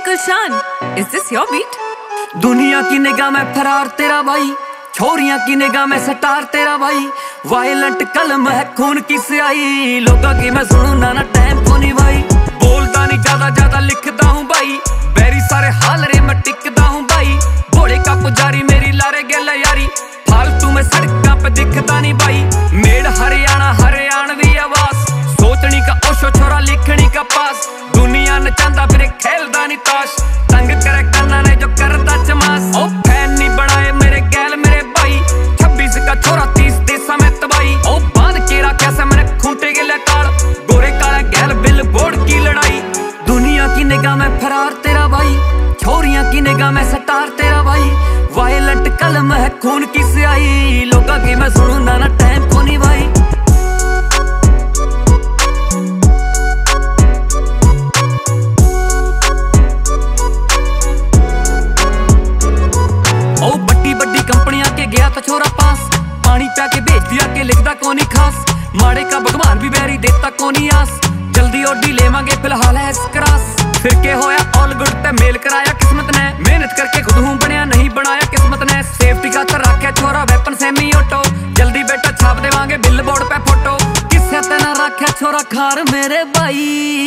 Gulshan, is this your beat? दुनिया की निगाह में फरार तेरा भाई, छोरियां की निगाह में सटार तेरा भाई। वायलेंट कलम है खून की स्याही, लोगों की मैं सुनू ना टाइम को नहीं भाई। बोलता नहीं ज्यादा लिखता हूँ भाई, बेरी सारे हाल रे मैं टिकता हूँ भाई। घोड़े का पुजारी मेरी लारे गेल यारी, फालतू में सड़कों पे दिखता नहीं भाई। मेड़ हरियाणा हरियाणवी आवाज, सोचनी का ओशो छोरा लिखनी का पास। दुनिया न चांदा फिर खेलदा नहीं ताश, तंग करे काना ने जो करता चमास। ओ फैन नहीं बनाए मेरे गैल मेरे भाई, 26 का छोरा 30 देशा में तबाही। ओ बांध के रखा से मैंने खूंटे के लकाड़, गोरे काले गैल बिल बोर्ड की लड़ाई। दुनिया की निगाह में फरार तेरा भाई, छोरियां की निगाह में सटार तेरा भाई। वायलेंट कलम है खून की स्याही, लोगों की मैं सुनू ना टाइम को नहीं भाई। ओ बड़ी कंपनियां के गया तो छोरा पास, पानी प्या के भेज दिया के लिखदा कोनी खास। माड़े का भगवान भी बैरी देता कोनी आस, जल्दी ओडी लेवांगे फिलहाल है स्क्रास। फिर के होया ऑल गुड ते मेल कराया किस्मत ने, मेहनत करके खुद हूं बनया नहीं बनाया किस्मत ने। सेफ्टी का तो रखे छोरा वेपन सेमी ऑटो, जल्दी बेटा छाप देवांगे बिल बोर्ड पे फोटो। किसे ते ना रखे छोरा खार मेरे भाई,